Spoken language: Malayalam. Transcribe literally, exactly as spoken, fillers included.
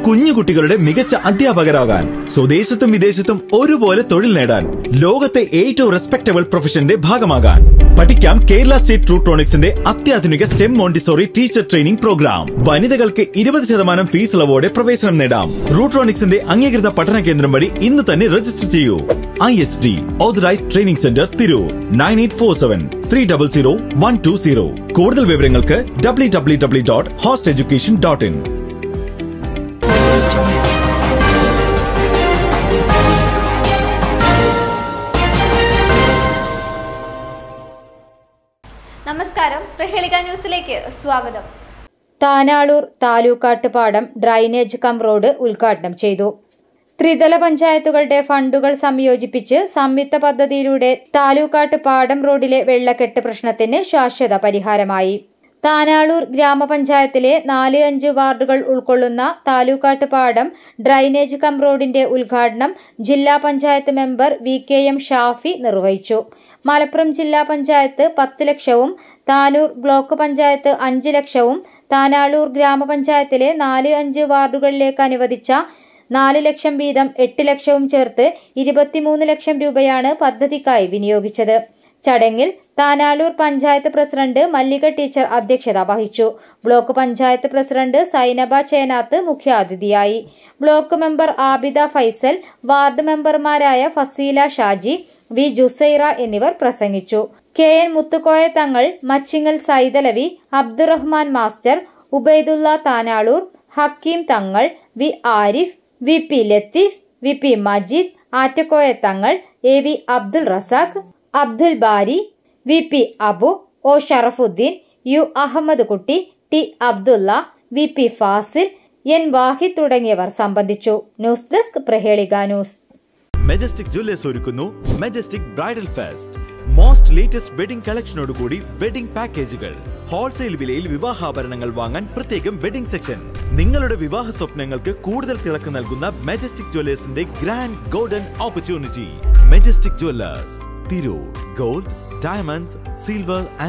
കുഞ്ഞുകുട്ടികളുടെ മികച്ച അധ്യാപകരാകാൻ, സ്വദേശത്തും വിദേശത്തും ഒരുപോലെ തൊഴിൽ നേടാൻ, ലോകത്തെ ഏറ്റവും റെസ്പെക്ടബിൾ പ്രൊഫഷന്റെ ഭാഗമാകാൻ പഠിക്കാം കേരള സ്റ്റേറ്റ് റൂട്രോണിക്സിന്റെ അത്യാധുനിക STEM Montessori teacher training programme. വനിതകൾക്ക് ഇരുപത് ശതമാനം ഫീസ് ഇളവോടെ പ്രവേശനം നേടാം. റൂട്രോണിക്സിന്റെ അംഗീകൃത പഠന കേന്ദ്രം വഴി ഇന്ന് തന്നെ രജിസ്റ്റർ ചെയ്യൂ. I H D authorised training centre Tirur nine eight four seven three double zero one two zero. കൂടുതൽ വിവരങ്ങൾക്ക് W W W dot host education dot in. നമസ്കാരം, പ്രഹേളിക ന്യൂസിലേക്ക് സ്വാഗതം. താനാളൂർ താലൂക്കാട്ടുപാടം ഡ്രൈനേജ് കം റോഡ് ഉദ്ഘാടനം ചെയ്തു. ത്രിതല പഞ്ചായത്തുകളുടെ ഫണ്ടുകൾ സംയോജിപ്പിച്ച് സംയുക്ത പദ്ധതിയിലൂടെ താലൂക്കാട്ടുപാടം റോഡിലെ വെള്ളക്കെട്ട് പ്രശ്നത്തിന് ശാശ്വത പരിഹാരമായി. താനാളൂർ ഗ്രാമപഞ്ചായത്തിലെ നാല് അഞ്ച് വാർഡുകൾ ഉൾക്കൊള്ളുന്ന താലൂക്കാട്ടുപാടം ഡ്രൈനേജ് കം റോഡിന്റെ ഉദ്ഘാടനം ജില്ലാ panchayat member V K M Shafi നിർവഹിച്ചു. മലപ്പുറം ജില്ലാ പഞ്ചായത്ത് പത്ത് ലക്ഷവും താനൂർ ബ്ലോക്ക് പഞ്ചായത്ത് അഞ്ച് ലക്ഷവും താനാളൂർ ഗ്രാമപഞ്ചായത്തിലെ നാല് അഞ്ച് വാർഡുകളിലേക്ക് അനുവദിച്ച നാല് ലക്ഷം വീതം എട്ട് ലക്ഷവും ചേർത്ത് ഇരുപത്തിമൂന്ന് ലക്ഷം രൂപയാണ് പദ്ധതിക്കായി വിനിയോഗിച്ചത്. ചടങ്ങിൽ താനാളൂർ പഞ്ചായത്ത് പ്രസിഡന്റ് മല്ലിക ടീച്ചർ അധ്യക്ഷത വഹിച്ചു. ബ്ലോക്ക് പഞ്ചായത്ത് പ്രസിഡന്റ് സൈനബ ചേനാത്ത് മുഖ്യാതിഥിയായി. Block member Abida Faisal, ward മെമ്പർമാരായ ഫസീല ഷാജി, വി ജുസൈറ എന്നിവർ പ്രസംഗിച്ചു. K N Muthukoya Thangal, Machingal Saidalavi, Abdurahman master, Ubaidulla Tanalur, Hakeem Thangal, V Arif, V P Latheef, V P Majeed, Attakoya Thangal, A V Abdul Razak, Abdul Bari, V P Abu, O Sharafuddin, U Ahammed Kutty, T Abdulla, V P Fasil, N Wahid തുടങ്ങിയവർ സംബന്ധിച്ചു. News desk Prahelika news. Majestic Jewellers ഒരുക്കുന്നു Majestic bridal fest. Most latest wedding കളക്ഷനോടുകൂടി വെഡിംഗ് പാക്കേജുകൾ. ഹോൾസെയിൽ വിലയിൽ വിവാഹാഭരണങ്ങൾ വാങ്ങാൻ പ്രത്യേകം വെഡിംഗ് സെക്ഷൻ. നിങ്ങളുടെ വിവാഹ സ്വപ്നങ്ങൾക്ക് കൂടുതൽ തിളക്കം നൽകുന്ന മെജസ്റ്റിക് ജ്വല്ലേഴ്സിന്റെ grand golden opportunity. Majestic Jewellers Tirur. Gold, diamonds, silver